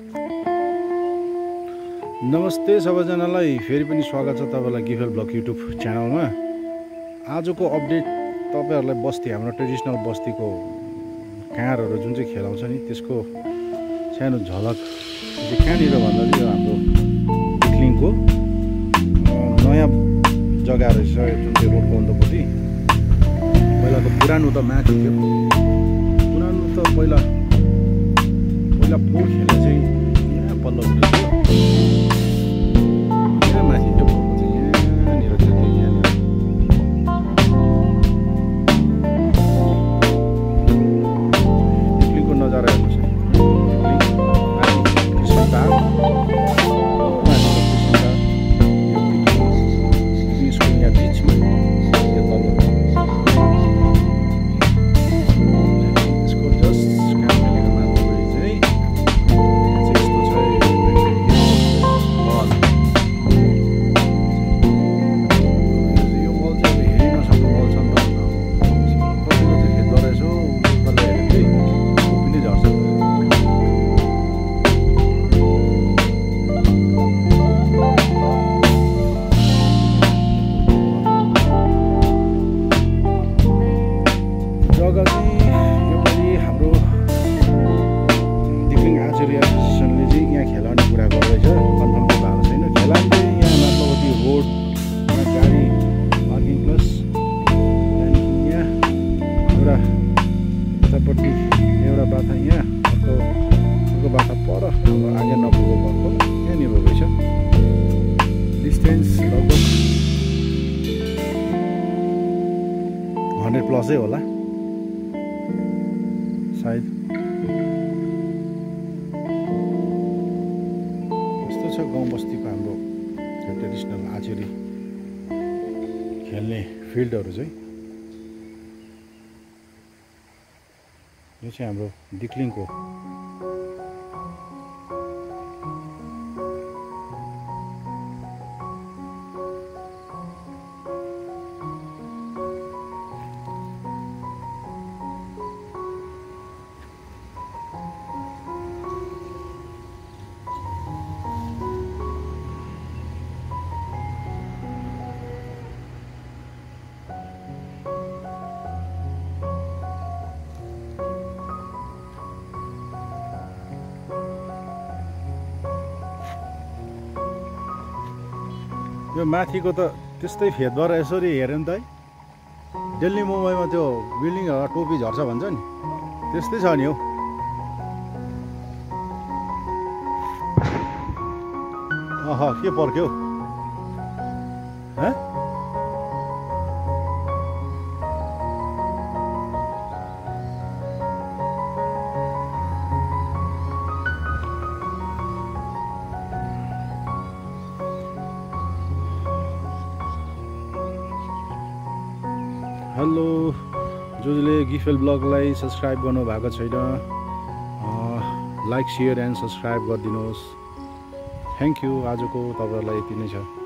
नमस्ते सबैजनालाई फेरि पनि स्वागत छ तपाईलाई गिफेल ब्लग युट्युब च्यानलमा। आजको अपडेट तपाईहरुलाई बस्ती हाम्रो ट्रेडिसनल बस्तीको काँडहरु जुन चाहिँ खेलाउँछ नि त्यसको सानो झलक चाहिँ कहाँनिर भन्दा चाहिँ हाम्रो डिक्लिङको नयाँ जग्गा रहेछ जुन चाहिँ रोडको अन्तपट्टि। पहिलाको पुरानो त माथि थियो, पुरानो त पहिला पोहोर खेले चाहिँ यहाँ पल्लोपट्टि थियो। जग्गा चाहिँ यो पनि हाम्रो दिक्लिङ आर्चरी एसोसिएसनले चाहिँ यहाँ खेलाउने कुरा गर्दैछ। कन्फर्म त भएको छैन। खेलाउने चाहिँ यहाँ माथिल्लोपट्टि रोडमा गाडी पार्किङ प्लस त्यहाँदेखि यहाँ एउटा यतापट्टि एउटा बाथा यहाँ अर्को बाथा पर हाम्रो आगे नपुगेको घरको यहाँनिर रहेछ। डिस्टेन्स लगभग 100 प्लसै होला सायद। यस्तो छ गाउँ बस्तीको हाम्रो ट्रेडिसनल आर्चरी खेल्ने फिल्डहरू चाहिँ। यो चाहिँ हाम्रो दिक्लिङको यो माथिको त त्यस्तै फेदबाट यसरी हेऱ्यो नि त है, दिल्ली मुम्बईमा त्यो बिल्डिङहरू टोपी झर्छ भन्छ नि त्यस्तै छ नि हौ। के पर्क्यो हेलो, जसले गिफेल ब्लगलाई सब्सक्राइब गर्नु भएको छैन लाइक शेयर एन्ड सब्सक्राइब गरिदिनुहोस्। Thank you. आजको तपाईहरुलाई यति नै छ।